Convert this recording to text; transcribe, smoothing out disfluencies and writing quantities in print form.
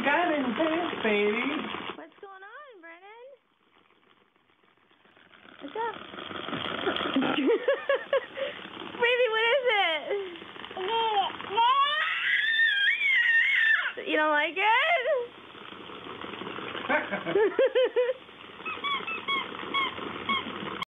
got in pants, baby. What's going on, Brennan? What's up? Baby, what is it? You don't like it?